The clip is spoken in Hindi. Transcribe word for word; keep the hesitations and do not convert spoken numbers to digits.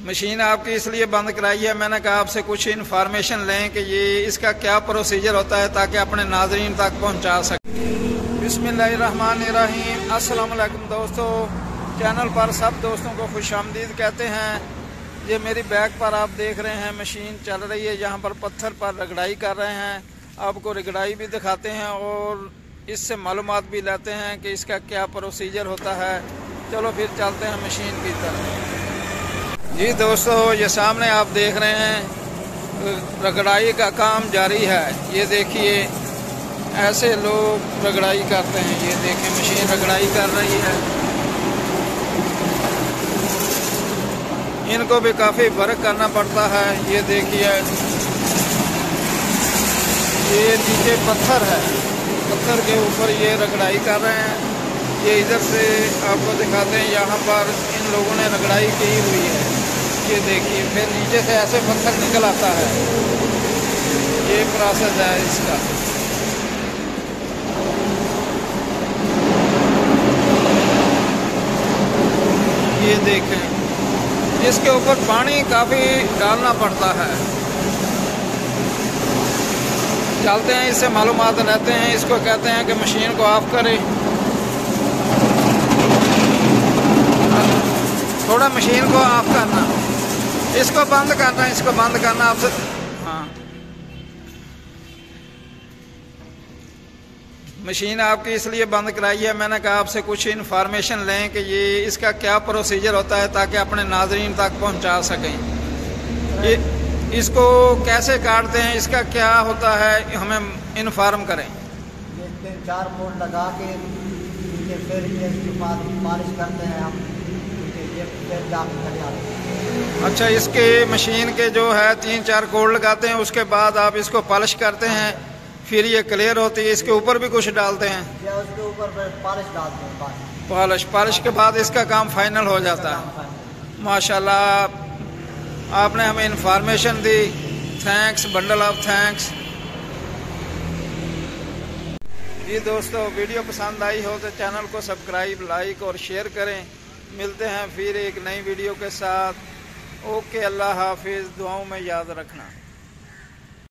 मशीन आपकी इसलिए बंद कराई है, मैंने कहा आपसे कुछ इन्फॉर्मेशन लें कि ये इसका क्या प्रोसीजर होता है ताकि अपने नाजरीन तक पहुंचा सकें। बिस्मिल्लाहिर्रहमानिर्रहीम। अस्सलाम वालेकुम दोस्तों, चैनल पर सब दोस्तों को खुशामदीद कहते हैं। ये मेरी बैक पर आप देख रहे हैं मशीन चल रही है, यहाँ पर पत्थर पर रगड़ाई कर रहे हैं। आपको रगड़ाई भी दिखाते हैं और इससे मालूमात भी लेते हैं कि इसका क्या प्रोसीजर होता है। चलो फिर चलते हैं मशीन की तरफ। जी दोस्तों, ये सामने आप देख रहे हैं रगड़ाई का काम जारी है। ये देखिए ऐसे लोग रगड़ाई करते हैं। ये देखिए मशीन रगड़ाई कर रही है। इनको भी काफ़ी वर्क करना पड़ता है। ये देखिए ये नीचे पत्थर है, पत्थर के ऊपर ये रगड़ाई कर रहे हैं। ये इधर से आपको दिखाते हैं, यहाँ पर इन लोगों ने रगड़ाई की हुई है। ये देखिए फिर नीचे से ऐसे पत्थर निकल आता है। ये प्रोसेस है इसका। ये देखें, इसके ऊपर पानी काफ़ी डालना पड़ता है। चलते हैं, इससे मालूमात रहते हैं। इसको कहते हैं कि मशीन को ऑफ करें। थोड़ा मशीन को ऑफ करना, इसको बंद करना, इसको बंद करना आपसे। हाँ, मशीन आपकी इसलिए बंद कराई है, मैंने कहा आपसे कुछ इन्फॉर्मेशन लें कि ये इसका क्या प्रोसीजर होता है ताकि अपने नाजरीन तक पहुंचा सकें। ये इसको कैसे काटते हैं, इसका क्या होता है, हमें इन्फॉर्म करें। ये तीन चार मोड़ लगा के फिर ये इसके बाद मालिश करते हैं हम। ये फिर जाके अच्छा, इसके मशीन के जो है तीन चार कोड लगाते हैं, उसके बाद आप इसको पॉलिश करते हैं, फिर ये क्लियर होती है। इसके ऊपर भी कुछ डालते हैं या उसके ऊपर पॉलिश डालते हैं। पॉलिश पॉलिश के बाद इसका काम फाइनल हो जाता है। माशाल्लाह, आपने हमें इंफॉर्मेशन दी। Thanks, bundle of thanks. जी दोस्तों, वीडियो पसंद आई हो तो चैनल को सब्सक्राइब, लाइक और शेयर करें। मिलते हैं फिर एक नई वीडियो के साथ। ओके, अल्लाह हाफिज़। दुआओं में याद रखना।